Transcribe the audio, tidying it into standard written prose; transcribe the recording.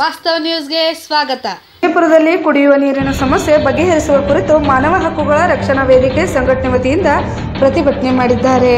ವಾಸ್ತವ ನ್ಯೂಸ್ಗೆ ಸ್ವಾಗತ. ವಿಜಯಪುರದಲ್ಲಿ ಕುಡಿಯುವ ನೀರಿನ ಸಮಸ್ಯೆ ಬಗೆಹರಿಸುವ ಕುರಿತು ಮಾನವ ಹಕ್ಕುಗಳ ರಕ್ಷಣಾ ವೇದಿಕೆ ಸಂಘಟನೆ ವತಿಯಿಂದ ಪ್ರತಿಭಟನೆ ಮಾಡಿದ್ದಾರೆ.